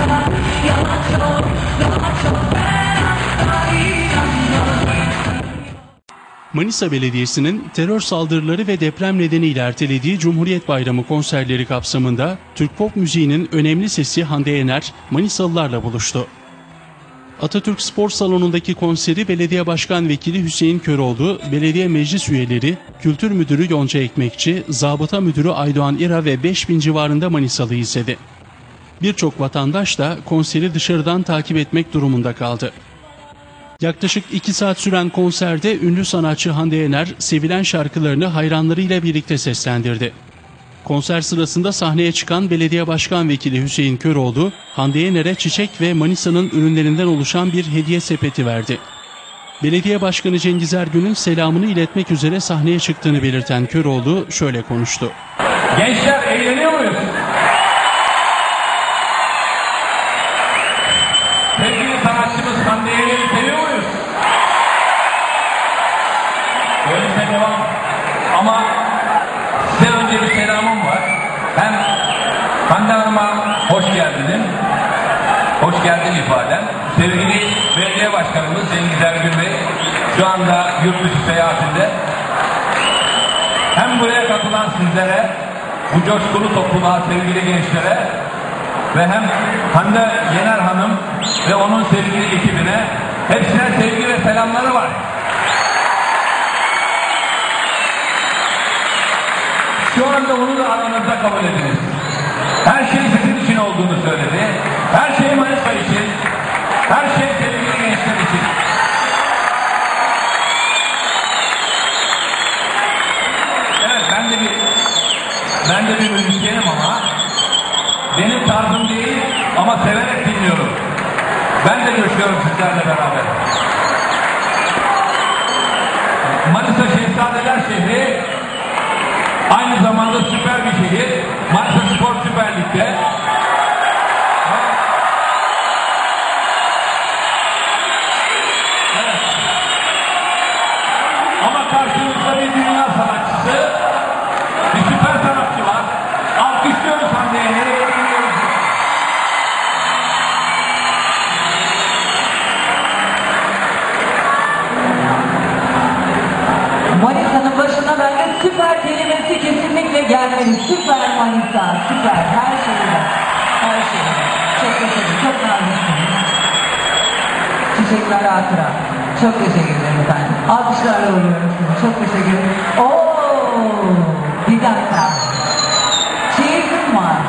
Manisa Belediyesi'nin terör saldırıları ve deprem nedeniyle ertelediği Cumhuriyet Bayramı konserleri kapsamında Türk pop müziğinin önemli sesi Hande Yener, Manisalılarla buluştu. Atatürk Spor Salonu'ndaki konseri Belediye Başkan Vekili Hüseyin Köroğlu, belediye meclis üyeleri, Kültür Müdürü Yonca Ekmekçi, Zabıta Müdürü Aydoğan İra ve 5000 civarında Manisalı izledi. Birçok vatandaş da konseri dışarıdan takip etmek durumunda kaldı. Yaklaşık 2 saat süren konserde ünlü sanatçı Hande Yener, sevilen şarkılarını hayranlarıyla birlikte seslendirdi. Konser sırasında sahneye çıkan Belediye Başkan Vekili Hüseyin Köroğlu, Hande Yener'e çiçek ve Manisa'nın ürünlerinden oluşan bir hediye sepeti verdi. Belediye Başkanı Cengiz Ergün'ün selamını iletmek üzere sahneye çıktığını belirten Köroğlu şöyle konuştu. Gençler eğleniyor muyuz? Sevgili sanatçımız Hande Yener'i seviyor muyuz? Öyleyse devam. Ama size önce bir selamım var. Ben Hande Hanım'a hoş geldin. Hoş geldin ifadem. Sevgili Belediye Başkanımız Cengiz Ergün Bey şu anda yurt dışı seyahatinde. Hem buraya katılan sizlere, bu coşkulu topluluğa, sevgili gençlere ve hem Hande Yener Hanım ve onun sevgili ekibine hepsine sevgi ve selamları var. Şu anda onu da aranızda kabul ediniz. Her şey sizin için olduğunu söyledi. Her şey Manisa için. Her şey sevgili gençler için. Evet, ben de bir müzisyenim ama benim tarzım değil ama severek dinliyorum. Ben de coşuyorum sizlerle beraber. Manisa Şehzadeler şehri aynı zamanda süper bir şehir. Manisa Spor Süper Lig'de. Evet. Ama karşımızda bir dünya sanatçısı, bir süper sanatçı var. Alkışlıyoruz Hande Yener'i. Manisa'nın başına bence süper kelimesi kesinlikle gelmeli. Süper Manisa, süper. Her şeyle. Her şeyle. Çok teşekkür, çok naziksiniz. Çiçekler hatıra. Çok teşekkür ederim efendim. Alkışlarla uğurluyorum sizi. Çok teşekkür ederim. Ooo! Bir dakika. Çeyizim var.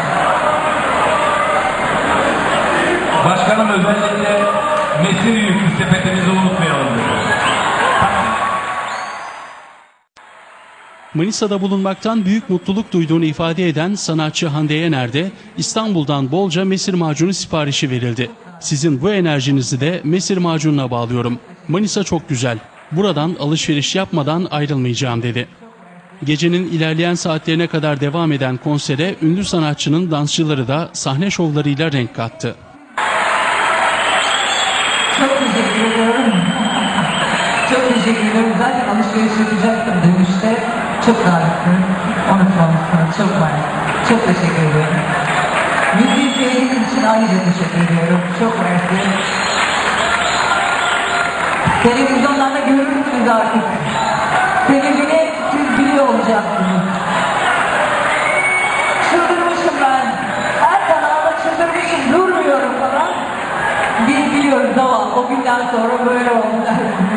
Başkanım özellikle mesir yüklü sepetimizi unutmayalım diyor. Manisa'da bulunmaktan büyük mutluluk duyduğunu ifade eden sanatçı Hande Yener'de İstanbul'dan bolca mesir macunu siparişi verildi. Sizin bu enerjinizi de mesir macununa bağlıyorum. Manisa çok güzel. Buradan alışveriş yapmadan ayrılmayacağım dedi. Gecenin ilerleyen saatlerine kadar devam eden konsere ünlü sanatçının dansçıları da sahne şovlarıyla renk kattı. Çok teşekkür ediyorum. Çok teşekkür ediyorum. Zaten alışveriş yapacaktım dönüşte. Çok naziksiniz. Unutmamışsınız. Çok var. Çok teşekkür ediyorum. Müziği sevdiğiniz için ayrıca teşekkür ediyorum. Çok mersi. Televizyonlarda görürsünüz artık. Sebebini siz biliyor olacaksınız. Çıldırmışım ben. Her kanalda çıldırmışım. Durmuyorum falan. Biz biliyoruz ama o günden sonra böyle oldu.